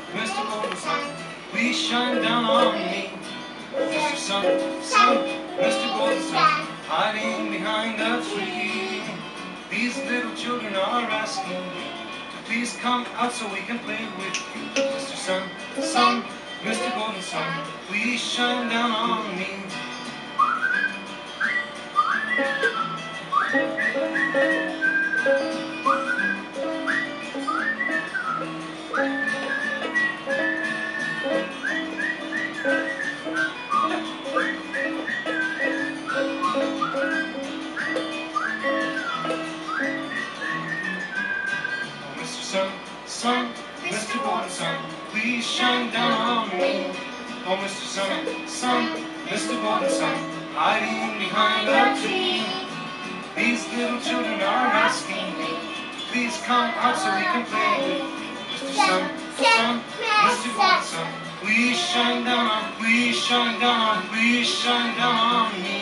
Mr. Golden Sun, please shine down on me. Mr. Sun, Sun, Mr. Golden Sun, hiding behind a tree. These little children are asking you to please come out so we can play with you. Mr. Sun, Sun, Mr. Golden Sun, please shine down on me. Mr. Sun, Sun, Mr. Golden Sun, please shine down on me. Oh, Mr. Sun, Sun, Mr. Golden Sun, hiding behind a tree. These little children are asking me, please come out so we can play with you. Mr. Sun, Sun, Mr. Golden Sun, please shine down on, please shine down on, please shine down on me.